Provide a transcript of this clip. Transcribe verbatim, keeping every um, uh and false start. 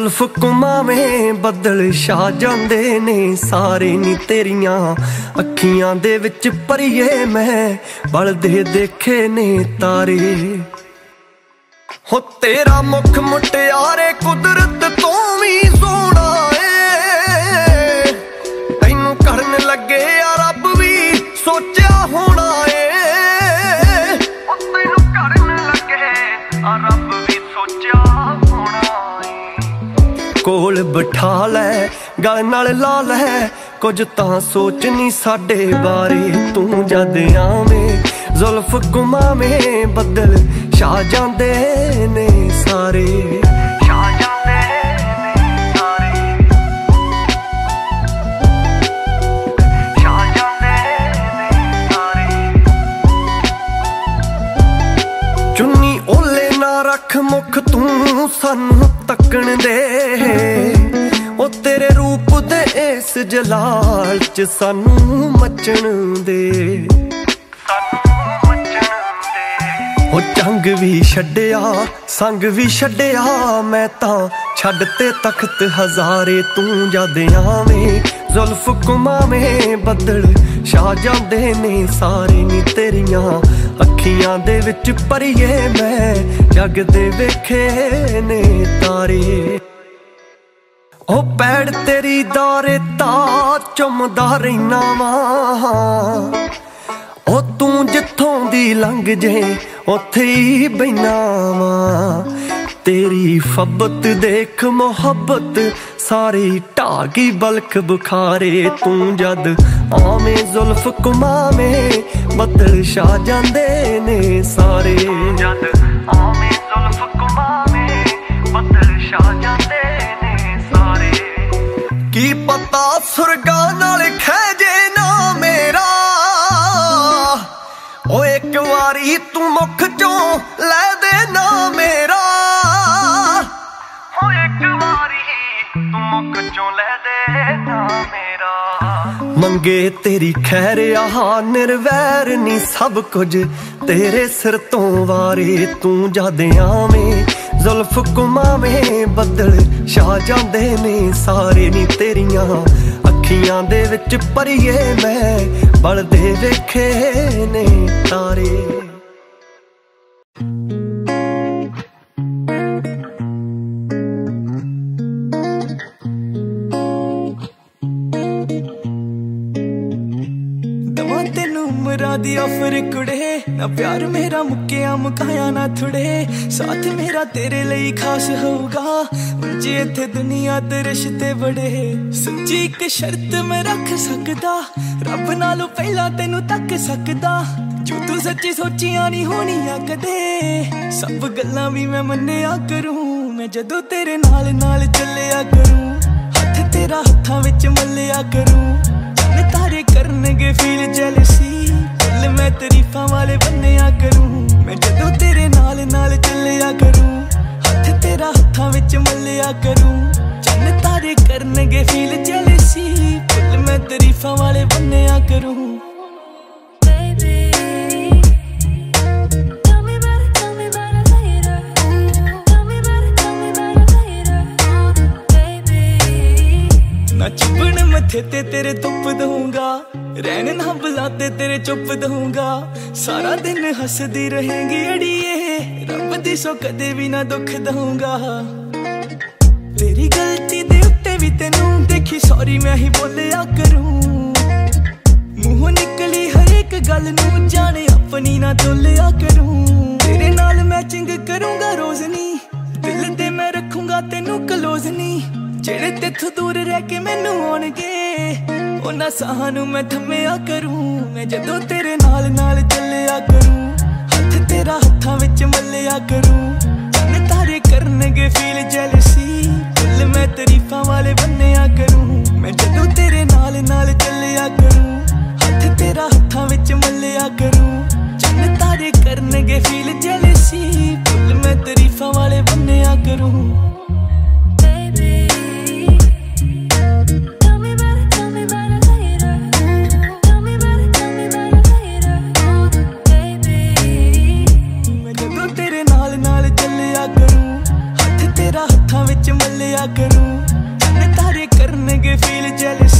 जुल्फ घुमावें बदल छा जांदे ने सारे नी तेरियां अखियां दे विच परिए मैं बलदे देखे ने तारे। हो तेरा मुख मुटियारे कुदरत तो भी सोना ए, तैनू करन लगे आ रब भी सोचा होना ए, तैनू करन लगे आ रब भी सोचा होना ए। कोल बिठा लै गल नाल ला लै कुछ तां सोच नी साडे बारे, तू जद आवें जुल्फ घुमावें बदल छा जांदे ने सारे, छा जांदे ने सारे, छा जांदे ने सारे। चुन्नी ओले ना रख मुख तू सानू तकण दे, ओ तेरे रूप दे इस जलाल च सानू मचण दे, ओ जंग भी छड्डिया संग भी छड्डिया मैं तां छड्ड ते तख्त हजारे, तू जद आवें जुल्फ घुमावें बदल छा जांदे ने सारे नी तेरियां अखियां दे विच परिए मैं जग दे वेखे ने तारे। ओ पैड़ तेरी दारे ता चुमदा रैना वा, ओ तू जिथों दी लंघ जे उत्थे ही बैना वा, तेरी फब्बत देख मोहब्बत सारी ढागी बलख बुखारे, तू जद आवें जुल्फ घुमावें बदल छा जांदे ने सारे, जद आवें जुल्फ घुमावें बदल छा जांदे ने सारे। की पता सुरगा नाल खैजे ना मेरा, ओ एक वारी तू मुख चों लै दे ना मेरा, ओ एक वारी तू मुख चों लै दे ना मेरा। मंगे तेरी खैर आहा निर्वैर नी सब कुछ तेरे सिर तो वारे, तू जद आवें जुल्फ घुमावें बदल छा जांदे ने सारे नी तेरियां अखियां दे विच परिए मैं बलदे वेखे ने तारे। दी ऑफर कुड़े ना प्यार मेरा मुक्किया मुकाया ना थुड़े, साथ मेरा तेरे लिए खास होगा मुझे इत्थे दुनिया ते रिश्ते बड़े। सच्ची एक शर्त मैं रख सकदा रब नालों पहला तेनू तक सकदा, जो तू सच्ची सोचिया नहीं होनी कदे सब गल्लां भी मैं मन्निया करूं, मैं जदों तेरे नाल नाल चलिया करूं हथ तेरा हत्थां विच मल्लिया करूं, चन्न तारे करनगे फील जेलसी मैं तरीफा वाले बन्निया करूं, मैं जदों तेरे नाल नाल चलिया करूं हथ तेरा हत्थां विच मल्लिया करूं, चन्न तारे करनगे फील जेलसी फुल मैं तरीफा वाले बन्निया करूं। ना चुभन मथे ते तेरे तुप दूंगा, रहन ना बुलाते तेरे चुप दूंगा, सारा दिन हंसदी रहेंगी अड़िए रब दी सो कदे भी ना दुख दूंगा। तेरी गलती दे उत्ते भी तेनू देखी सॉरी मैं ही बोलिया करूं, मुंहों निकली हर एक गल नू जाने अपनी ना तोलिया करूं, तेरे नाल मैचिंग करूंगा रोज नी दिल ते मैं रखूंगा तेनू क्लोज नी, जेड़े तेथों दूर रह के मैनू आउणगे उन्हां साहां नू मैं थम्मिया करूं, मैं जदों तेरे नाल नाल चलिया करूं हथ तेरा हत्थां विच मल्लिया करूं, चन्न तारे करनगे फील जेलसी फुल मैं तरीफां वाले बन्निया करूं, मैं जदों तेरे नाल नाल चलिया करूं हथ तेरा हत्थां विच मल्लिया करूं, चन्न तारे करनगे फील जेलसी फुल मैं तरीफां वाले बन्निया करूं। तेरा हत्थां विच मल्लिया feel jealous